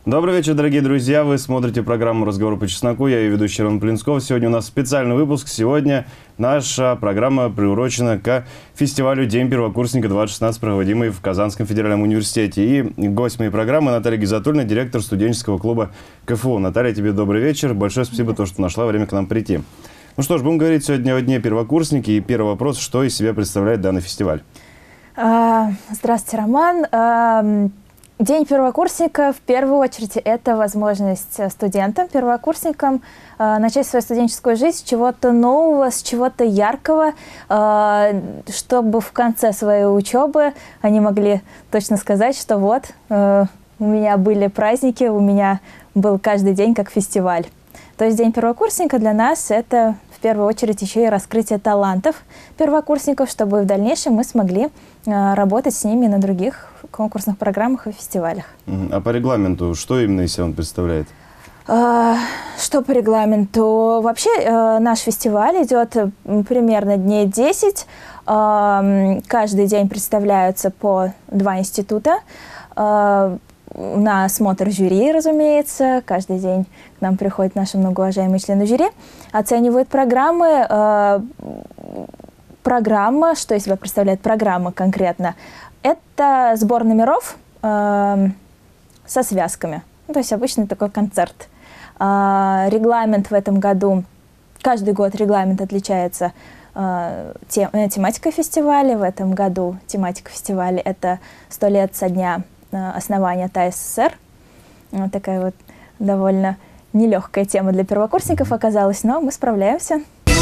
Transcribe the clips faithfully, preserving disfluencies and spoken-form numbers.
Добрый вечер, дорогие друзья. Вы смотрите программу «Разговор по чесноку». Я ее ведущий Роман Плинсков. Сегодня у нас специальный выпуск. Сегодня наша программа приурочена к фестивалю «День первокурсника-двадцать шестнадцать», проводимый в Казанском федеральном университете. И гость моей программы Наталья Гизатульна, директор студенческого клуба ка эф у. Наталья, тебе добрый вечер. Большое спасибо, то, что нашла время к нам прийти. Ну что ж, будем говорить сегодня о Дне первокурсника. И первый вопрос, что из себя представляет данный фестиваль? Здравствуйте, Роман. День первокурсника, в первую очередь, это возможность студентам, первокурсникам э, начать свою студенческую жизнь с чего-то нового, с чего-то яркого, э, чтобы в конце своей учебы они могли точно сказать, что вот, э, у меня были праздники, у меня был каждый день как фестиваль. То есть День первокурсника для нас это в первую очередь еще и раскрытие талантов первокурсников, чтобы в дальнейшем мы смогли э, работать с ними на других конкурсных программах и фестивалях. А по регламенту, что именно из себя он представляет? А, что по регламенту? Вообще э, наш фестиваль идет примерно дней десять. Э, каждый день представляются по два института. Э, на осмотр жюри, разумеется. Каждый день к нам приходят наши многоуважаемые члены жюри, оценивают программы. Э, программа, что из себя представляет программа конкретно? Это сбор номеров э, со связками. Ну, то есть обычный такой концерт. Э, регламент в этом году, каждый год регламент отличается э, тем, э, тематикой фестиваля. В этом году тематика фестиваля – это сто лет со дня э, основания тэ а эс эс эр. Вот такая вот довольно нелегкая тема для первокурсников оказалась, но мы справляемся.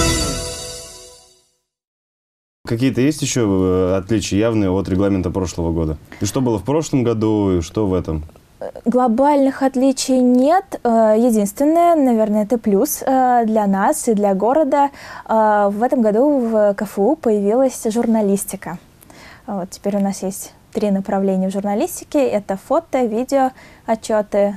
Какие-то есть еще отличия явные от регламента прошлого года? И что было в прошлом году, и что в этом? Глобальных отличий нет. Единственное, наверное, это плюс для нас и для города. В этом году в ка эф у появилась журналистика. Вот теперь у нас есть три направления в журналистике. Это фото, видео, отчеты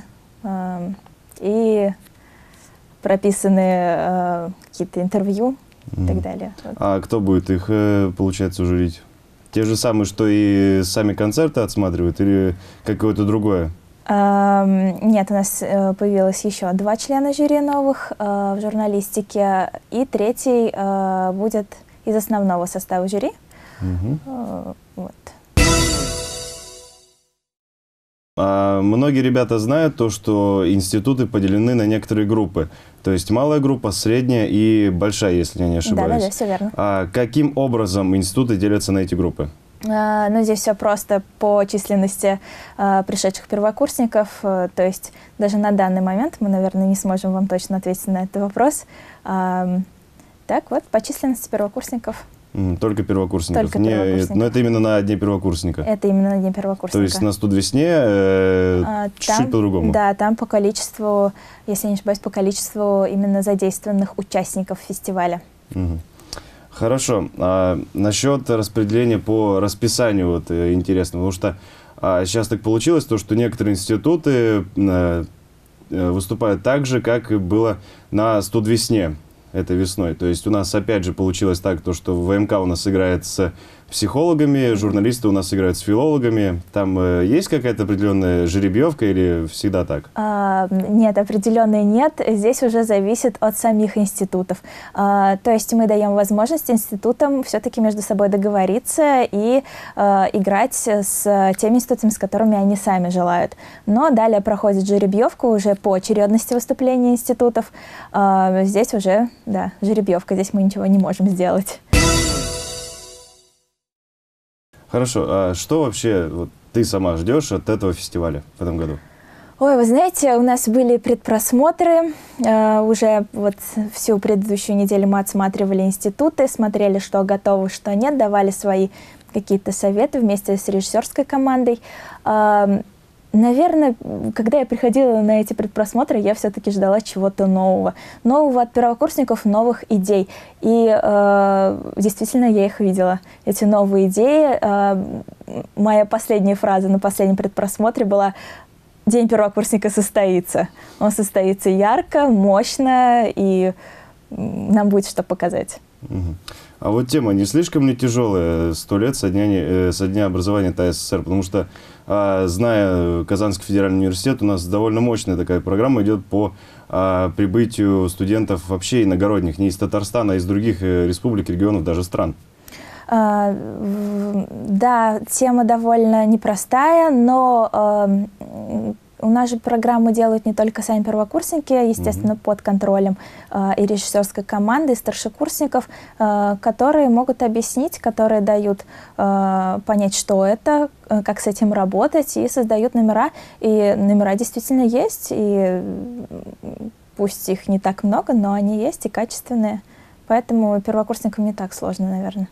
и прописанные какие-то интервью. И так далее. А кто будет их, получается, журить? Те же самые, что и сами концерты отсматривают, или какое-то другое? Нет, у нас появилось еще два члена жюри новых в журналистике, и третий будет из основного состава жюри. Угу. Вот. А многие ребята знают то, что институты поделены на некоторые группы. То есть малая группа, средняя и большая, если я не ошибаюсь. Да, да, да, все верно. А каким образом институты делятся на эти группы? А, ну, здесь все просто по численности а, пришедших первокурсников. А, то есть даже на данный момент мы, наверное, не сможем вам точно ответить на этот вопрос. А, так вот, по численности первокурсников. Только первокурсников. Только Не, первокурсников. но это именно на Дне первокурсника. Это именно на Дне первокурсника. То есть на студвесне э, а, чуть-чуть по-другому. Да, там по количеству, если я не ошибаюсь, по количеству именно задействованных участников фестиваля. Угу. Хорошо. А насчет распределения по расписанию вот, интересно, потому что а, сейчас так получилось, то, что некоторые институты а, выступают так же, как и было на студвесне. Это весной. То есть у нас опять же получилось так, то, что вэ эм ка у нас играет с психологами, журналисты у нас играют с филологами. Там э, есть какая-то определенная жеребьевка или всегда так? А, нет, определенной нет. Здесь уже зависит от самих институтов. А, то есть мы даем возможность институтам все-таки между собой договориться и а, играть с теми институтами, с которыми они сами желают. Но далее проходит жеребьевка уже по очередности выступления институтов. А, здесь уже, да, жеребьевка. Здесь мы ничего не можем сделать. Хорошо. А что вообще вот, ты сама ждешь от этого фестиваля в этом году? Ой, вы знаете, у нас были предпросмотры. Э, уже вот всю предыдущую неделю мы отсматривали институты, смотрели, что готово, что нет, давали свои какие-то советы вместе с режиссерской командой. Э, Наверное, когда я приходила на эти предпросмотры, я все-таки ждала чего-то нового. Нового от первокурсников, новых идей. И э, действительно я их видела, эти новые идеи. Э, моя последняя фраза на последнем предпросмотре была: «День первокурсника состоится». Он состоится ярко, мощно, и нам будет что показать. Угу. А вот тема не слишком ли тяжелая, сто лет со дня, э, со дня образования ТАССР? Потому что, э, зная Казанский федеральный университет, у нас довольно мощная такая программа идет по э, прибытию студентов вообще иногородних, не из Татарстана, а из других э, республик, регионов, даже стран. А, да, тема довольно непростая, но э, у нас же программу делают не только сами первокурсники, естественно, mm-hmm. под контролем э, и режиссерской команды, и старшекурсников, э, которые могут объяснить, которые дают э, понять, что это, э, как с этим работать, и создают номера. И номера действительно есть, и пусть их не так много, но они есть и качественные. Поэтому первокурсникам не так сложно, наверное.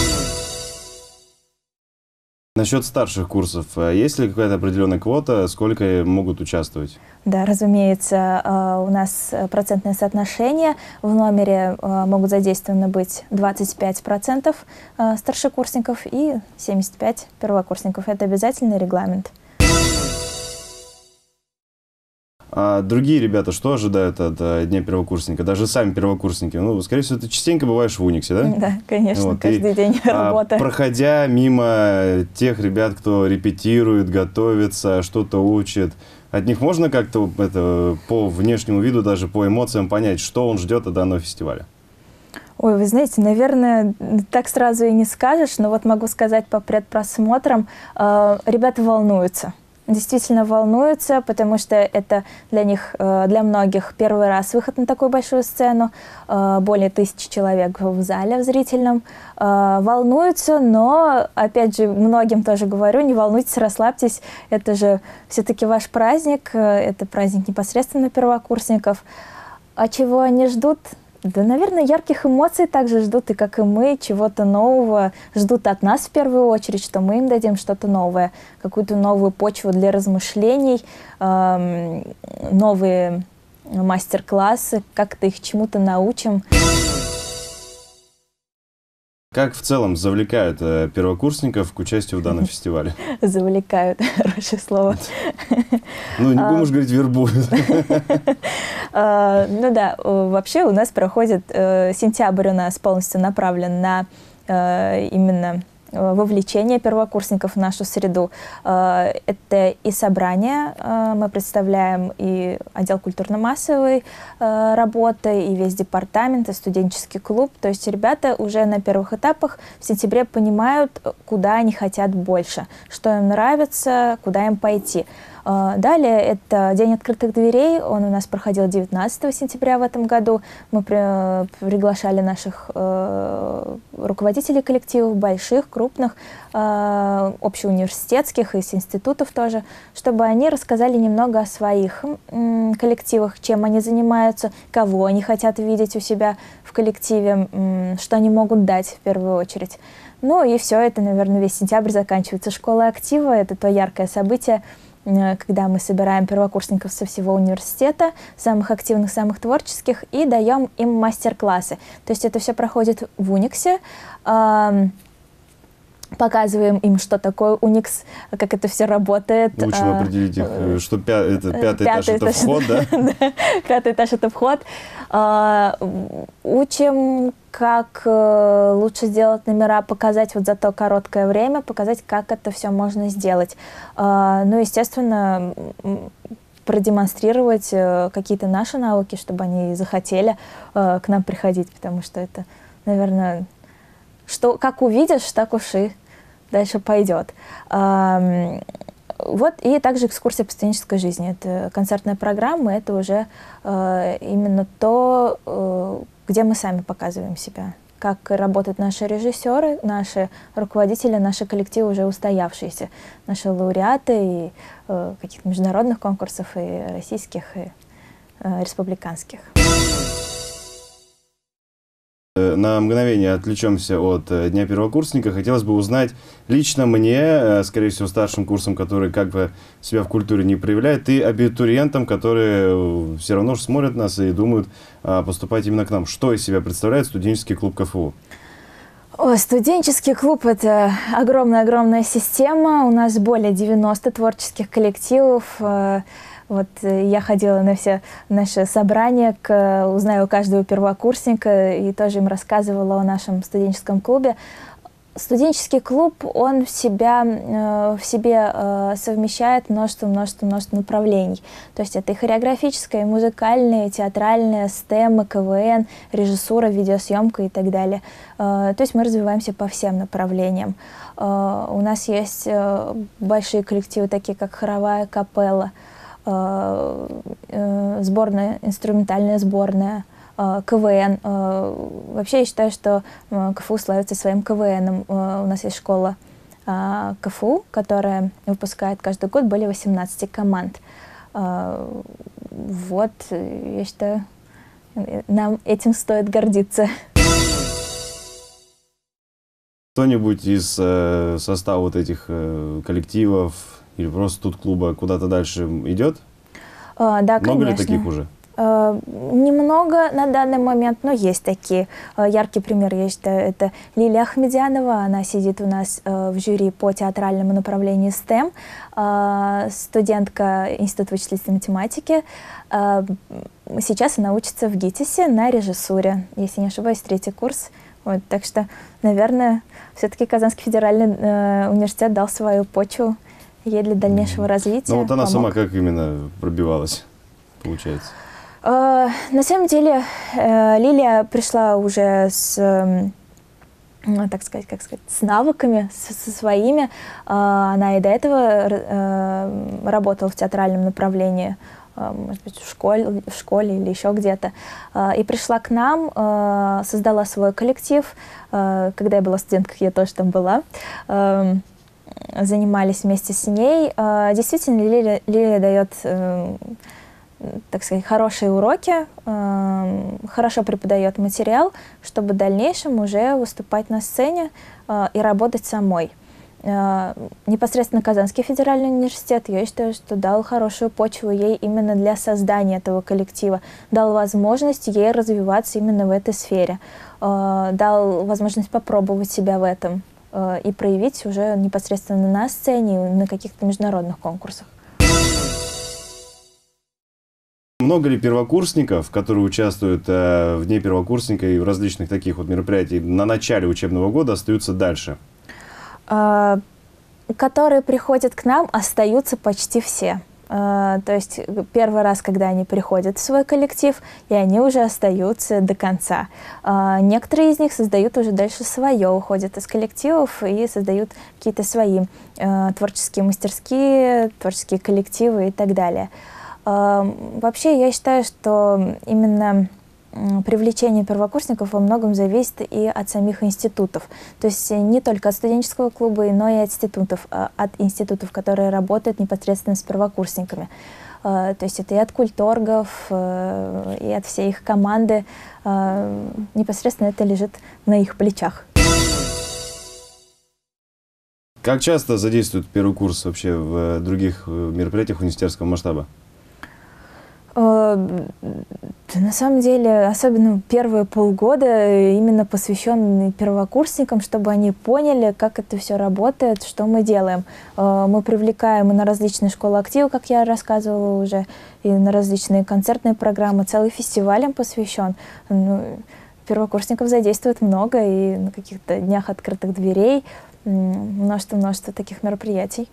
Насчет старших курсов, есть ли какая-то определенная квота, сколько могут участвовать? Да, разумеется, у нас процентное соотношение. В номере могут задействованы быть двадцать пять процентов старшекурсников и семьдесят пять процентов первокурсников. Это обязательный регламент. А другие ребята что ожидают от а, Дня первокурсника? Даже сами первокурсники. Ну, скорее всего, ты частенько бываешь в Униксе, да? Да, конечно, вот. Каждый и, день работа. А, проходя мимо тех ребят, кто репетирует, готовится, что-то учит, от них можно как-то это, по внешнему виду, даже по эмоциям понять, что он ждет от данного фестиваля? Ой, вы знаете, наверное, так сразу и не скажешь, но вот могу сказать по предпросмотрам, э, ребята волнуются. Действительно волнуются, потому что это для них, для многих первый раз выход на такую большую сцену, более тысячи человек в зале в зрительном. Волнуются, но, опять же, многим тоже говорю, не волнуйтесь, расслабьтесь, это же все-таки ваш праздник, это праздник непосредственно первокурсников. А чего они ждут? Да, наверное, ярких эмоций также ждут, и как и мы, чего-то нового ждут от нас в первую очередь, что мы им дадим что-то новое, какую-то новую почву для размышлений, эм, новые мастер-классы, как-то их чему-то научим. Как в целом завлекают э, первокурсников к участию в данном фестивале? Завлекают, хорошее слово. Ну, не будем уж говорить вербуют. Ну да, вообще у нас проходит, сентябрь у нас полностью направлен на именно вовлечение первокурсников в нашу среду. Это и собрания, мы представляем и отдел культурно-массовой работы, и весь департамент, и студенческий клуб. То есть ребята уже на первых этапах в сентябре понимают, куда они хотят больше, что им нравится, куда им пойти. Далее это День открытых дверей, он у нас проходил девятнадцатого сентября в этом году. Мы при, приглашали наших э, руководителей коллективов, больших, крупных, э, общеуниверситетских, из институтов тоже, чтобы они рассказали немного о своих э, коллективах, чем они занимаются, кого они хотят видеть у себя в коллективе, э, что они могут дать в первую очередь. Ну и все это, наверное, весь сентябрь заканчивается школа актива, это то яркое событие, когда мы собираем первокурсников со всего университета, самых активных, самых творческих, и даем им мастер-классы. То есть это все проходит в Униксе. Показываем им, что такое Уникс, как это все работает. Учим а, определить их, что пя это, пятый, пятый этаж – это вход, да? Да, пятый этаж – это вход. А, учим, как э, лучше сделать номера, показать вот за то короткое время, показать, как это все можно сделать. А, ну, естественно, продемонстрировать э, какие-то наши навыки, чтобы они захотели э, к нам приходить, потому что это, наверное, что, как увидишь, так уж и дальше пойдет. А, вот, и также экскурсия по студенческой жизни. Это концертная программа, это уже э, именно то, э, где мы сами показываем себя. Как работают наши режиссеры, наши руководители, наши коллективы уже устоявшиеся, наши лауреаты и э, каких-то международных конкурсов, и российских, и э, республиканских. На мгновение отвлечемся от Дня первокурсника. Хотелось бы узнать лично мне, скорее всего, старшим курсом, который как бы себя в культуре не проявляет, и абитуриентам, которые все равно же смотрят нас и думают поступать именно к нам. Что из себя представляет студенческий клуб КФУ? О, студенческий клуб – это огромная-огромная система. У нас более девяноста творческих коллективов. Вот я ходила на все наши собрания, к, узнаю у каждого первокурсника и тоже им рассказывала о нашем студенческом клубе. Студенческий клуб, он в, себя, э, в себе э, совмещает множество, множество, множество направлений. То есть это и хореографическое, и музыкальное, и театральное, стем, КВН, режиссура, видеосъемка и так далее. Э, то есть мы развиваемся по всем направлениям. Э, у нас есть э, большие коллективы, такие как хоровая капелла, э, э, сборная, инструментальная сборная, КВН. Вообще я считаю, что КФУ славится своим КВНом. У нас есть школа КФУ, которая выпускает каждый год более восемнадцати команд. Вот, я считаю, нам этим стоит гордиться. Кто-нибудь из э, состава вот этих э, коллективов или просто тут клуба куда-то дальше идет? А, да, Много конечно. ли таких уже? Uh, немного на данный момент, но есть такие. Uh, яркий пример, я считаю, это Лилия Ахмедянова. Она сидит у нас uh, в жюри по театральному направлению стем, uh, студентка Института вычислительной математики. Uh, сейчас она учится в ГИТИСе на режиссуре, если не ошибаюсь, третий курс. Вот, так что, наверное, все-таки Казанский федеральный uh, университет дал свою почву ей для дальнейшего развития. Ну вот она помог. сама как именно пробивалась, получается? Uh, на самом деле, uh, Лилия пришла уже с, uh, так сказать, как сказать, с навыками, со, со своими. Uh, она и до этого uh, работала в театральном направлении, uh, может быть, в школе, в школе или еще где-то. Uh, и пришла к нам, uh, создала свой коллектив. Uh, когда я была студенткой, я тоже там была. Uh, занимались вместе с ней. Uh, действительно, Лилия, Лилия дает... Uh, так сказать, хорошие уроки, э, хорошо преподает материал, чтобы в дальнейшем уже выступать на сцене э, и работать самой. Э, непосредственно Казанский федеральный университет, я считаю, что дал хорошую почву ей именно для создания этого коллектива, дал возможность ей развиваться именно в этой сфере, э, дал возможность попробовать себя в этом э, и проявить уже непосредственно на сцене и на каких-то международных конкурсах. Много ли первокурсников, которые участвуют э, в Дне первокурсника и в различных таких вот мероприятиях на начале учебного года, остаются дальше? А, которые приходят к нам, остаются почти все. А, то есть первый раз, когда они приходят в свой коллектив, и они уже остаются до конца. А, некоторые из них создают уже дальше свое, уходят из коллективов и создают какие-то свои а, творческие мастерские, творческие коллективы и так далее. Вообще, я считаю, что именно привлечение первокурсников во многом зависит и от самих институтов. То есть не только от студенческого клуба, но и от институтов, от институтов, которые работают непосредственно с первокурсниками. То есть это и от культоргов, и от всей их команды. Непосредственно это лежит на их плечах. Как часто задействуют первый курс вообще в других мероприятиях университетского масштаба? На самом деле, особенно первые полгода именно посвящены первокурсникам, чтобы они поняли, как это все работает, что мы делаем. Мы привлекаем и на различные школы актива, как я рассказывала уже, и на различные концертные программы. Целый фестиваль им посвящен. Ну, первокурсников задействуют много, и на каких-то днях открытых дверей множество-множество таких мероприятий.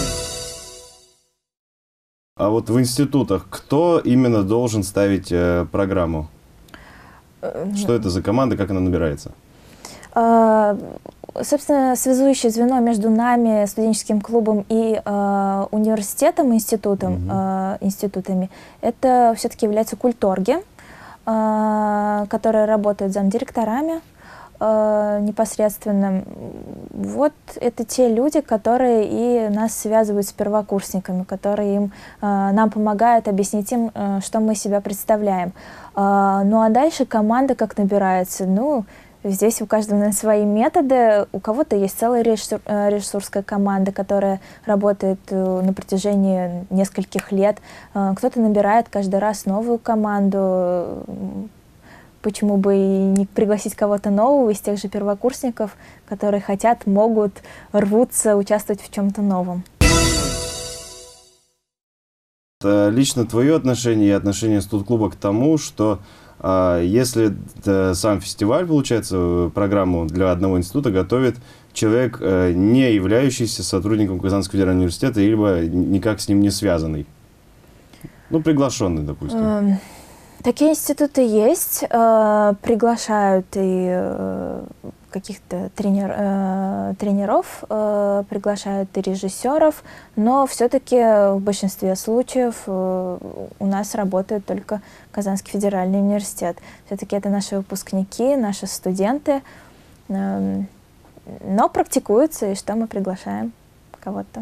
А вот в институтах кто именно должен ставить э, программу? Что это за команда, как она набирается? А, собственно, связующее звено между нами, студенческим клубом и а, университетом, институтом, угу. а, институтами, это все-таки являются культорги, а, которые работают замдиректорами. Uh, непосредственно. Вот это те люди, которые и нас связывают с первокурсниками, которые им, uh, нам помогают объяснить им, uh, что мы себя представляем. Uh, ну а дальше команда как набирается. Ну, здесь у каждого свои методы. У кого-то есть целая режиссур, uh, режиссурская команда, которая работает uh, на протяжении нескольких лет. Uh, кто-то набирает каждый раз новую команду. Почему бы и не пригласить кого-то нового из тех же первокурсников, которые хотят, могут, рвутся участвовать в чем-то новом. э, лично твое отношение и отношение студ-клуба к тому, что э, если э, сам фестиваль, получается, программу для одного института готовит человек, э, не являющийся сотрудником Казанского федерального университета, либо никак с ним не связанный. Ну, приглашенный, допустим. Такие институты есть, э, приглашают и э, каких-то тренер, э, тренеров, э, приглашают и режиссеров, но все-таки в большинстве случаев э, у нас работает только Казанский федеральный университет. Все-таки это наши выпускники, наши студенты, э, но практикуются, и что мы приглашаем кого-то.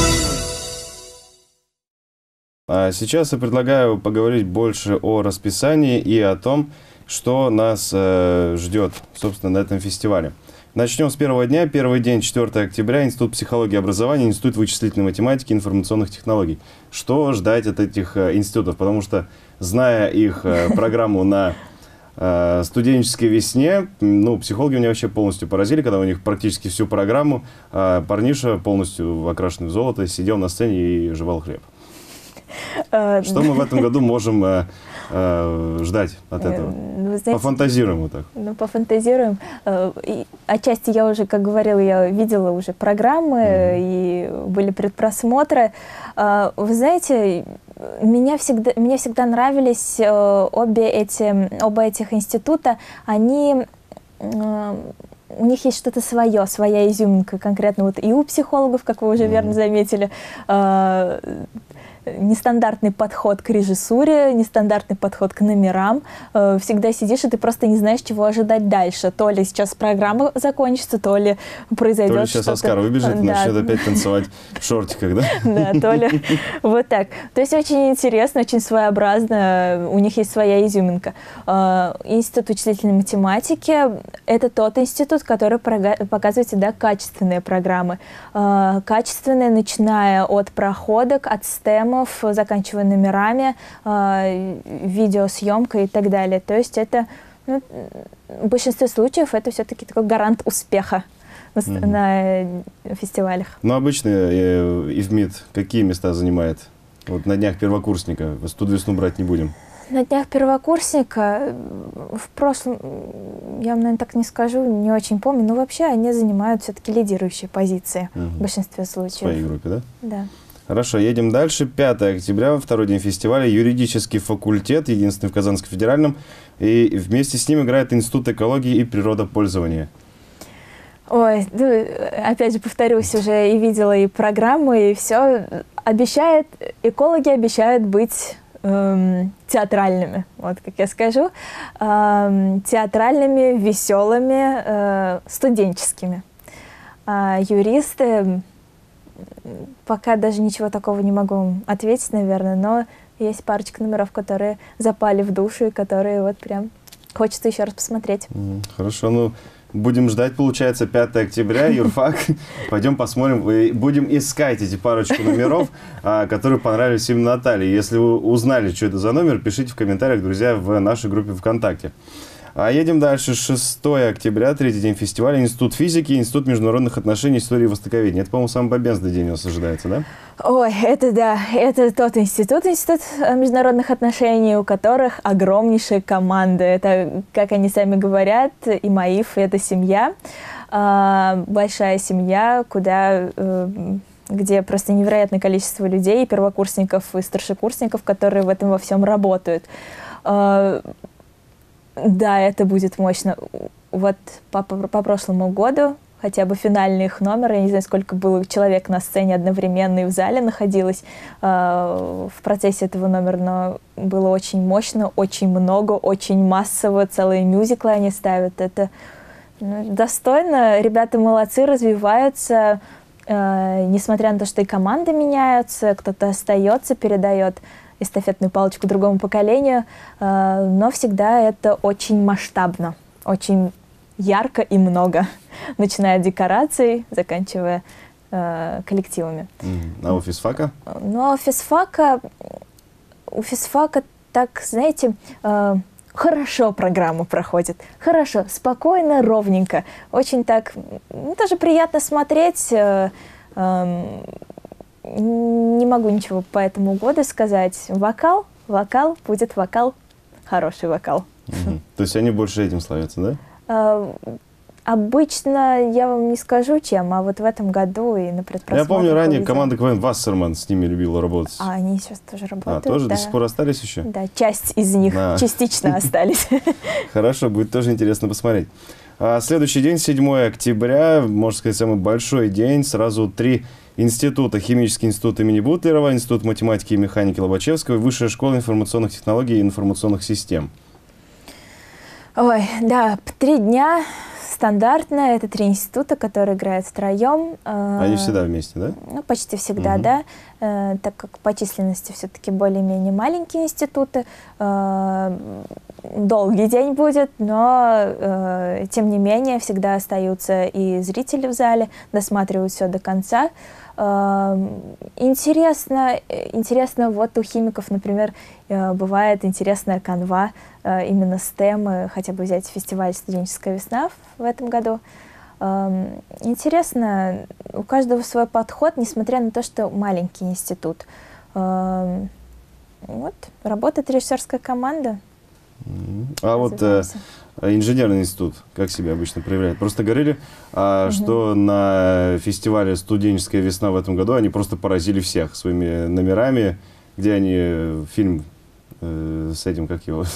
Сейчас я предлагаю поговорить больше о расписании и о том, что нас э, ждет, собственно, на этом фестивале. Начнем с первого дня. Первый день, четвёртого октября, Институт психологии и образования, Институт вычислительной математики и информационных технологий. Что ждать от этих э, институтов? Потому что, зная их э, программу на э, студенческой весне, ну, психологи меня вообще полностью поразили, когда у них практически всю программу э, парниша, полностью окрашенный в золото, сидел на сцене и жевал хлеб. Что мы в этом году можем э, э, ждать от этого? Ну, знаете, пофантазируем вот так. Ну, пофантазируем. И отчасти я уже, как говорила, я видела уже программы, mm-hmm. и были предпросмотры. Вы знаете, меня всегда, мне всегда нравились обе эти, оба этих института. Они... У них есть что-то свое, своя изюминка, конкретно вот и у психологов, как вы уже mm-hmm. верно заметили, нестандартный подход к режиссуре, нестандартный подход к номерам. Всегда сидишь, и ты просто не знаешь, чего ожидать дальше. То ли сейчас программа закончится, то ли произойдет То ли сейчас Оскар выбежит и да. начнет опять танцевать в шортиках, да? Да, то ли вот так. То есть очень интересно, очень своеобразно. У них есть своя изюминка. Институт вычислительной математики – это тот институт, который показывает всегда качественные программы. Качественные, начиная от проходок, от стемов, заканчивая номерами, э, видеосъемкой и так далее. То есть это, ну, в большинстве случаев это все-таки такой гарант успеха на, mm-hmm. на фестивалях. Ну, обычно э, ИФМИД какие места занимает? Вот на днях первокурсника. Студвесну брать не будем. На днях первокурсника в прошлом, я вам, наверное, так не скажу, не очень помню, но вообще они занимают все-таки лидирующие позиции mm-hmm. в большинстве случаев. В своей группе, да? Да. Хорошо, едем дальше. пятого октября, второй день фестиваля, юридический факультет, единственный в Казанском федеральном, и вместе с ним играет Институт экологии и природопользования. Ой, ну, опять же повторюсь, уже и видела и программы, и все. Обещает, экологи обещают быть эм, театральными, вот как я скажу, эм, театральными, веселыми, э, студенческими. А юристы... Пока даже ничего такого не могу ответить, наверное, но есть парочка номеров, которые запали в душу и которые вот прям хочется еще раз посмотреть. Хорошо, ну будем ждать, получается, пятого октября, юрфак. Пойдем посмотрим, будем искать эти парочку номеров, которые понравились именно Наталье. Если вы узнали, что это за номер, пишите в комментариях, друзья, в нашей группе ВКонтакте. А едем дальше. шестого октября, третий день фестиваля, Институт физики, Институт международных отношений, истории и востоковедения. Это, по-моему, самый бомбезный день у нас ожидается, да? Ой, это да, это тот институт, Институт международных отношений, у которых огромнейшая команда. Это, как они сами говорят, и МАИФ, это семья, большая семья, куда... где просто невероятное количество людей, первокурсников и старшекурсников, которые в этом во всем работают. Да, это будет мощно. Вот по, по, по прошлому году, хотя бы финальный их номер, я не знаю, сколько было человек на сцене одновременно и в зале находилось э, в процессе этого номера, но было очень мощно, очень много, очень массово, целые мюзиклы они ставят. Это ну, достойно, ребята молодцы, развиваются, э, несмотря на то, что и команды меняются, кто-то остается, передает эстафетную палочку другому поколению, но всегда это очень масштабно, очень ярко и много, начиная от декораций, заканчивая э, коллективами. Mm. А у физфака? Ну, а у физфака, у физфака так, знаете, э, хорошо программа проходит, хорошо, спокойно, ровненько, очень так, ну, даже приятно смотреть. Э, э, не могу ничего по этому году сказать. Вокал, вокал, будет вокал, хороший вокал. Угу. То есть они больше этим славятся, да? А, обычно я вам не скажу, чем, а вот в этом году и на предпросмотрах. Я помню, ранее увидела. команда КВН «Вассерман» с ними любила работать. А они сейчас тоже работают. А, тоже да. до сих пор остались еще? Да, часть из них Да. частично остались. Хорошо, будет тоже интересно посмотреть. А следующий день, седьмое октября, можно сказать, самый большой день. Сразу три института. Химический институт имени Бутлерова, Институт математики и механики Лобачевского и Высшая школа информационных технологий и информационных систем. Ой, да, три дня стандартно. Это три института, которые играют втроем. Они всегда вместе, да? Ну, почти всегда, Угу. да. Э, так как по численности все-таки более-менее маленькие институты. Э, долгий день будет, но, э, тем не менее, всегда остаются и зрители в зале, досматривают все до конца. Интересно, интересно, вот у химиков, например, бывает интересная канва, именно с темы, хотя бы взять фестиваль «Студенческая весна» в этом году. Интересно, у каждого свой подход, несмотря на то, что маленький институт. Вот, работает режиссерская команда. А вот э, инженерный институт как себя обычно проявляет? Просто говорили, а, угу. что на фестивале «Студенческая весна» в этом году они просто поразили всех своими номерами, где они фильм э, с этим, как его...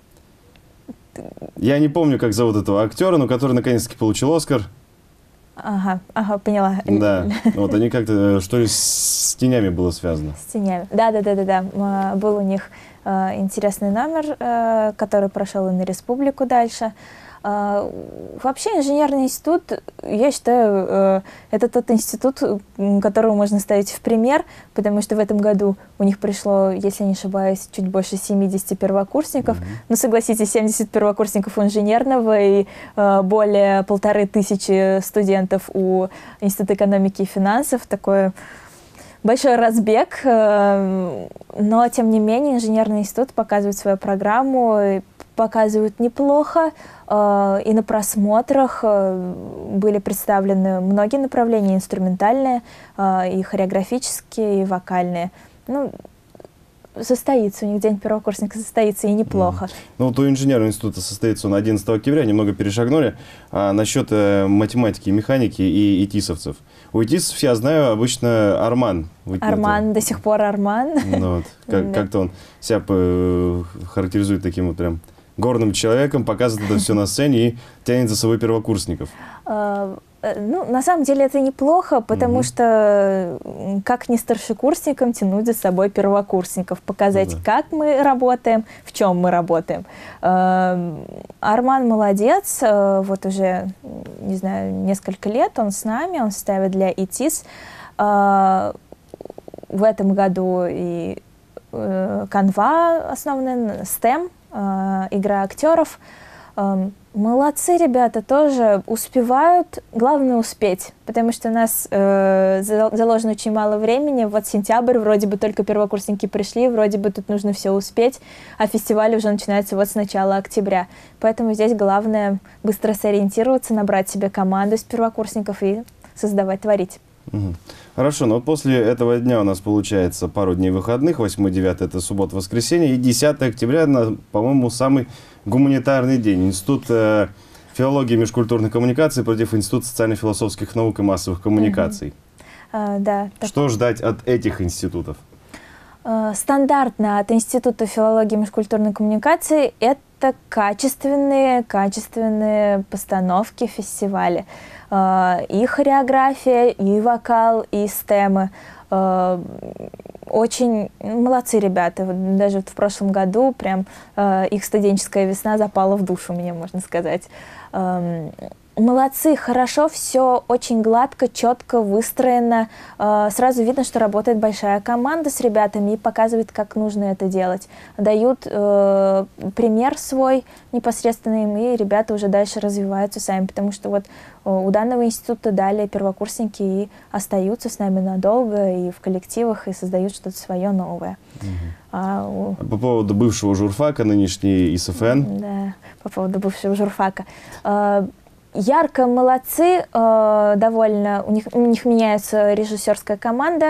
Я не помню, как зовут этого актера, но который наконец-таки получил «Оскар». Ага, ага, поняла. Да, вот они как-то, что ли, с тенями было связано. С тенями, да-да-да-да, был у них э, интересный номер, э, который прошел и на республику дальше. Э, вообще инженерный институт, я считаю, э, это тот институт, которого можно ставить в пример, потому что в этом году у них пришло, если не ошибаюсь, чуть больше семидесяти первокурсников. Mm-hmm. Ну, согласитесь, семьдесят первокурсников у инженерного и э, более полторы тысячи студентов у Института экономики и финансов. Такое большой разбег, э, но, тем не менее, инженерный институт показывает свою программу, показывают неплохо, э, и на просмотрах э, были представлены многие направления, инструментальные, э, и хореографические, и вокальные. Ну, состоится, у них день первокурсника состоится, и неплохо. Mm. Ну, вот у инженерного института состоится он одиннадцатого октября, немного перешагнули. А насчет э, математики, механики и итисовцев. У итисов, я знаю, обычно Арман. Арман, до сих пор Арман. Ну, вот, как, да. Как-то он себя э, характеризует таким вот прям горным человеком, показывает это все на сцене и тянет за собой первокурсников. Ну, на самом деле это неплохо, потому mm-hmm. что как не старшекурсникам тянуть за собой первокурсников, показать, ну, да. как мы работаем, в чем мы работаем. Арман молодец, вот уже, не знаю, несколько лет он с нами, он ставит для ИТИС. В этом году и канва основная, стем, игра актеров. Молодцы ребята, тоже успевают, главное успеть, потому что у нас э, заложено очень мало времени, вот сентябрь, вроде бы только первокурсники пришли, вроде бы тут нужно все успеть, а фестиваль уже начинается вот с начала октября, поэтому здесь главное быстро сориентироваться, набрать себе команду из первокурсников и создавать, творить. Угу. Хорошо, но вот после этого дня у нас получается пару дней выходных, восьмое-девятое это суббота-воскресенье, и десятое октября, по-моему, самый гуманитарный день. Институт э, филологии и межкультурной коммуникации против Института социально-философских наук и массовых коммуникаций. Угу. А, да, Что так... ждать от этих институтов? А, стандартно от Института филологии и межкультурной коммуникации это качественные, качественные постановки фестиваля. И хореография, и вокал, и стемы. Очень молодцы ребята. Вот даже вот в прошлом году прям их студенческая весна запала в душу, мне можно сказать. Молодцы, хорошо, все очень гладко, четко выстроено. Сразу видно, что работает большая команда с ребятами и показывает, как нужно это делать. Дают э, пример свой непосредственно им, и ребята уже дальше развиваются сами, потому что вот у данного института далее первокурсники и остаются с нами надолго и в коллективах, и создают что-то свое новое. Угу. А у... По поводу бывшего журфака, нынешний ИСФН. Да, по поводу бывшего журфака. Ярко, молодцы, э, довольно, у них, у них меняется режиссерская команда,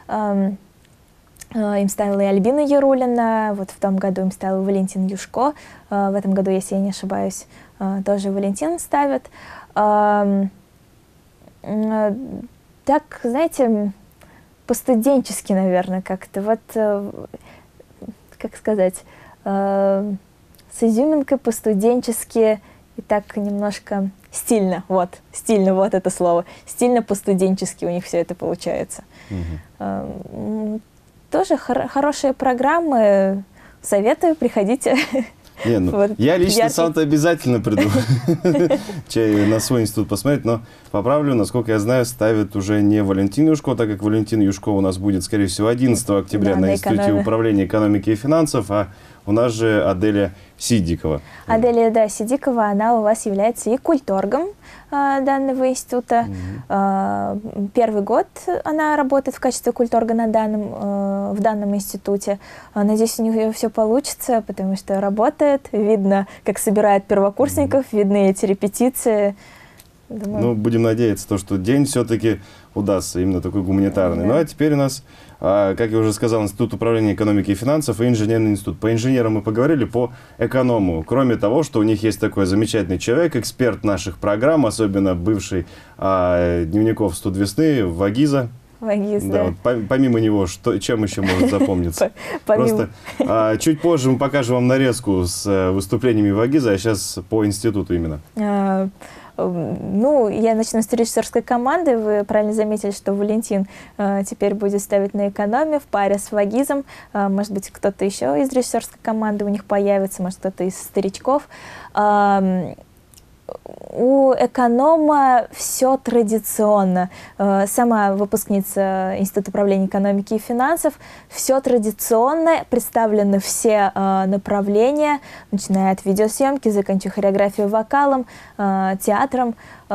Эм, э, им ставила и Альбина Ярулина, вот в том году им ставил Валентин Юшко, э, в этом году, если я не ошибаюсь, э, тоже Валентин ставит. Эм, э, так, знаете, по-студенчески, наверное, как-то. Вот, э, как сказать, э, с изюминкой по-студенчески и так немножко стильно, вот, стильно, вот это слово. Стильно по-студенчески у них все это получается. Mm-hmm. э, тоже хор хорошие программы, советую, приходите. Не, ну, вот, я лично яркий. Сам-то обязательно приду на свой институт посмотреть, но поправлю, насколько я знаю, ставят уже не Валентин Юшко, так как Валентин Юшко у нас будет, скорее всего, одиннадцатого октября да, на, на Институте экономи... управления экономики и финансов, а у нас же Аделя Сидикова. Аделя, да, Сидикова, она у вас является и культоргом а, данного института. Mm-hmm. а, первый год она работает в качестве культорга на данном, а, в данном институте. А, надеюсь, у нее все получится, потому что работает, видно, как собирает первокурсников, mm-hmm. видны эти репетиции. Думаю... Ну, будем надеяться, то, что день все-таки удастся, именно такой гуманитарный. Mm-hmm. Ну, а теперь у нас, как я уже сказал, Институт управления экономики и финансов и инженерный институт. По инженерам мы поговорили, по эконому. Кроме того, что у них есть такой замечательный человек, эксперт наших программ, особенно бывший а, дневников «Студ весны» Вагиза. Вагиз, да. Да, вот, помимо него, что, чем еще может запомниться? Просто а, чуть позже мы покажем вам нарезку с выступлениями Вагиза, а сейчас по институту именно. Ну, я начну с режиссерской команды. Вы правильно заметили, что Валентин э, теперь будет ставить на экономе в паре с Вагизом. Э, может быть, кто-то еще из режиссерской команды у них появится, может, кто-то из старичков. Э, у эконома все традиционно. Сама выпускница Института управления экономики и финансов. Все традиционно, представлены все направления, начиная от видеосъемки, заканчивая хореографией, вокалом, театром.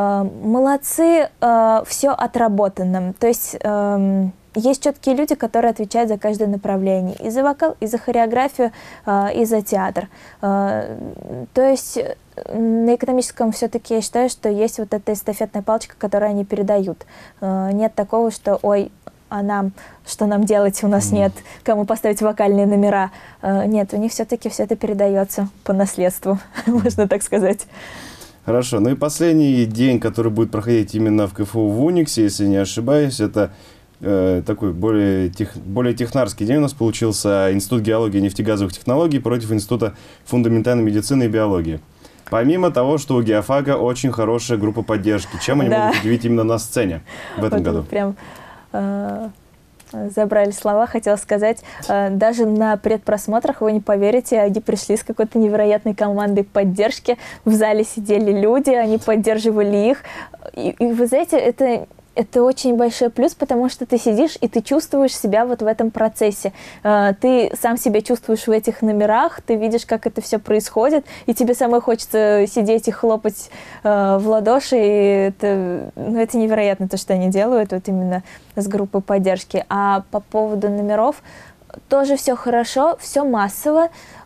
Молодцы, все отработано. То есть есть четкие люди, которые отвечают за каждое направление. И за вокал, и за хореографию, и за театр. То есть на экономическом все-таки я считаю, что есть вот эта эстафетная палочка, которую они передают. Нет такого, что ой, а нам, что нам делать, у нас mm. нет, кому поставить вокальные номера. Нет, у них все-таки все это передается по наследству, можно так сказать. Хорошо. Ну и последний день, который будет проходить именно в КФУ в Униксе, если не ошибаюсь, это э, такой более, тех, более технарский день у нас получился. Институт геологии и нефтегазовых технологий против Института фундаментальной медицины и биологии. Помимо того, что у геофага очень хорошая группа поддержки. Чем они да. могут удивить именно на сцене в этом вот году? Прям э, забрали слова, хотела сказать. Э, даже на предпросмотрах, вы не поверите, они пришли с какой-то невероятной командой поддержки. В зале сидели люди, они поддерживали их. И, и вы знаете, это... Это очень большой плюс, потому что ты сидишь и ты чувствуешь себя вот в этом процессе. Ты сам себя чувствуешь в этих номерах, ты видишь, как это все происходит, и тебе самой хочется сидеть и хлопать в ладоши. И это, ну, это невероятно, то, что они делают вот именно с группой поддержки. А по поводу номеров тоже все хорошо, все массово,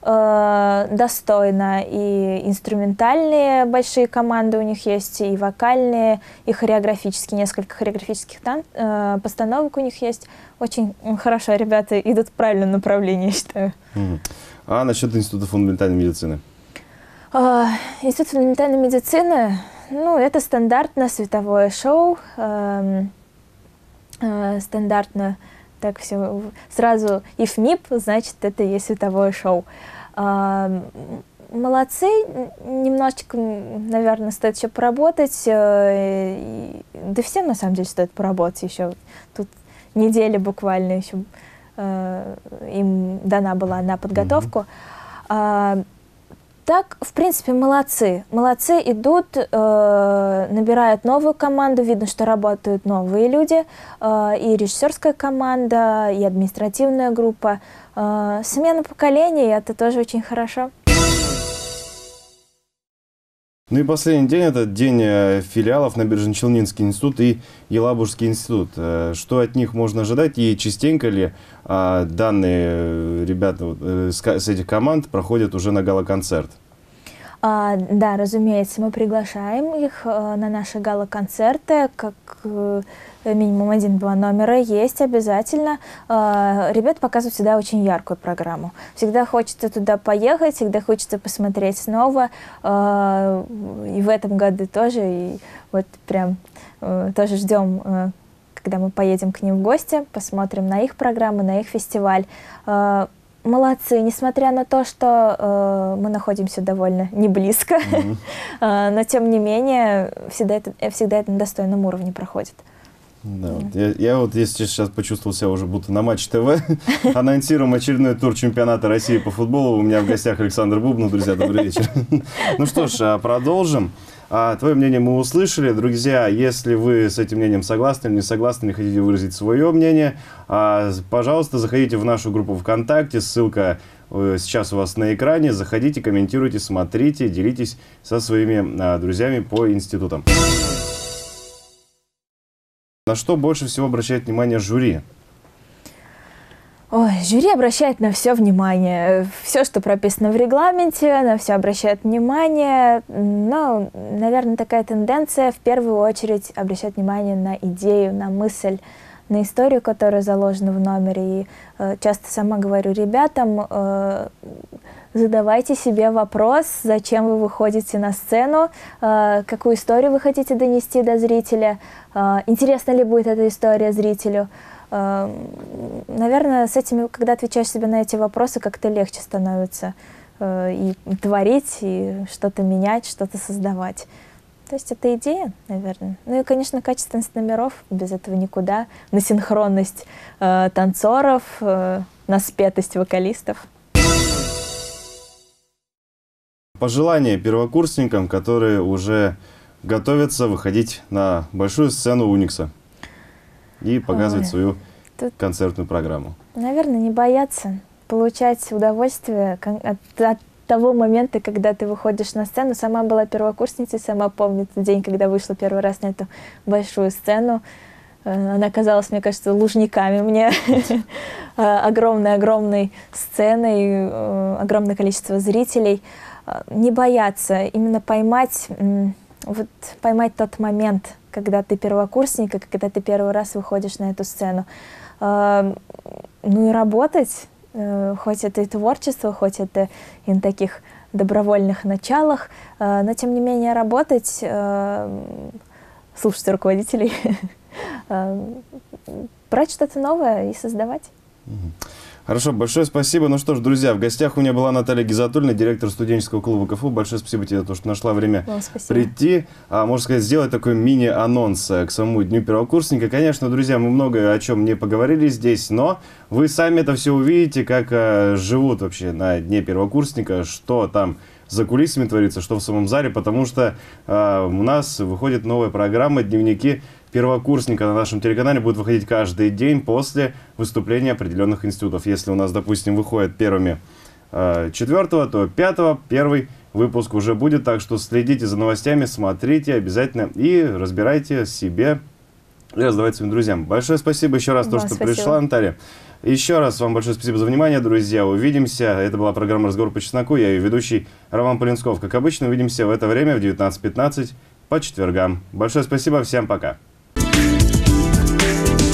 э, достойно. И инструментальные большие команды у них есть, и вокальные, и хореографические. Несколько хореографических тан э, постановок у них есть. Очень хорошо, ребята идут в правильном направлении, я считаю. Mm. А насчет Института фундаментальной медицины? Э, Институт фундаментальной медицины, ну, это стандартно световое шоу, э, э, стандартно. Так все, сразу ИФМИП, значит, это и есть световое шоу. А, молодцы, немножечко, наверное, стоит еще поработать. Да всем, на самом деле, стоит поработать еще. Тут неделя буквально еще им дана была на подготовку. Mm-hmm. Так, в принципе, молодцы. Молодцы идут, э, набирают новую команду, видно, что работают новые люди, э, и режиссерская команда, и административная группа. Э, смена поколений, это тоже очень хорошо. Ну и последний день – это день филиалов Набережно-Челнинский институт и Елабужский институт. Что от них можно ожидать и частенько ли а, данные ребята вот, с, с этих команд проходят уже на гала-концерт? А, да, разумеется, мы приглашаем их а, на наши гала-концерты, как а, минимум один-два номера есть обязательно. А, ребята показывают всегда очень яркую программу. Всегда хочется туда поехать, всегда хочется посмотреть снова. А, и в этом году тоже. И вот прям а, тоже ждем, а, когда мы поедем к ним в гости, посмотрим на их программы, на их фестиваль. А, Молодцы, несмотря на то, что э, мы находимся довольно не близко, mm-hmm. э, но тем не менее всегда это, всегда это на достойном уровне проходит. Да, вот я, я вот если сейчас почувствовал себя уже будто на Матч ТВ, анонсируем очередной тур чемпионата России по футболу. У меня в гостях Александр Бубнов. Друзья, добрый вечер. Ну что ж, продолжим. А, твое мнение мы услышали. Друзья, если вы с этим мнением согласны или не согласны, или хотите выразить свое мнение, а, пожалуйста, заходите в нашу группу ВКонтакте. Ссылка э, сейчас у вас на экране. Заходите, комментируйте, смотрите, делитесь со своими а, друзьями по институтам. На что больше всего обращает внимание жюри? Ой, жюри обращает на все внимание. Все, что прописано в регламенте, на все обращает внимание. Но, наверное, такая тенденция в первую очередь обращать внимание на идею, на мысль, на историю, которая заложена в номере. И э, часто сама говорю ребятам, э, задавайте себе вопрос, зачем вы выходите на сцену, э, какую историю вы хотите донести до зрителя, э, интересна ли будет эта история зрителю. Наверное, с этими, когда отвечаешь себе на эти вопросы, как-то легче становится э, и творить, и что-то менять, что-то создавать. То есть это идея, наверное. Ну и, конечно, качественность номеров, без этого никуда. На синхронность э, танцоров, э, на спетость вокалистов. Пожелания первокурсникам, которые уже готовятся выходить на большую сцену Уникса и показывать Ой, свою тут, концертную программу. Наверное, не бояться получать удовольствие от, от того момента, когда ты выходишь на сцену. Сама была первокурсницей, сама помню тот день, когда вышла первый раз на эту большую сцену. Она казалась, мне кажется, лужниками мне. Огромной-огромной сценой, огромное количество зрителей. Не бояться, именно поймать, вот, поймать тот момент, когда ты первокурсник, и когда ты первый раз выходишь на эту сцену. Ну и работать, хоть это и творчество, хоть это и на таких добровольных началах, но тем не менее работать, слушать руководителей, брать что-то новое и создавать. Хорошо, большое спасибо. Ну что ж, друзья, в гостях у меня была Наталья Гизатульна, директор студенческого клуба КФУ. Большое спасибо тебе за то, что нашла время прийти. А, можно сказать, сделать такой мини-анонс к самому Дню первокурсника. Конечно, друзья, мы много о чем не поговорили здесь, но вы сами это все увидите, как а, живут вообще на Дне первокурсника, что там за кулисами творится, что в самом зале, потому что а, у нас выходит новая программа «Дневники первокурсника» на нашем телеканале. Будет выходить каждый день после выступления определенных институтов. Если у нас, допустим, выходят первыми э, четвертого, то пятого первый выпуск уже будет. Так что следите за новостями, смотрите обязательно и разбирайте себе и раздавайте своим друзьям. Большое спасибо еще раз, то, что спасибо. Пришла, Наталья. Еще раз вам большое спасибо за внимание, друзья. Увидимся. Это была программа «Разговор по чесноку». Я ее ведущий Роман Полинсков. Как обычно, увидимся в это время в девятнадцать пятнадцать по четвергам. Большое спасибо. Всем пока.